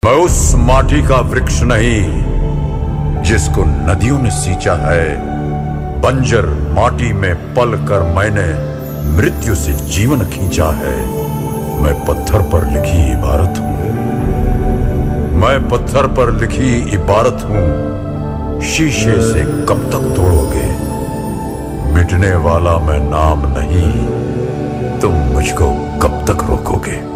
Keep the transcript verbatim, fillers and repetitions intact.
मैं उस माटी का वृक्ष नहीं जिसको नदियों ने सींचा है। बंजर माटी में पल कर मैंने मृत्यु से जीवन खींचा है। मैं पत्थर पर लिखी इबारत हूं। मैं पत्थर पर लिखी इबारत हूं। शीशे से कब तक तोड़ोगे? मिटने वाला मैं नाम नहीं, तुम मुझको कब तक रोकोगे?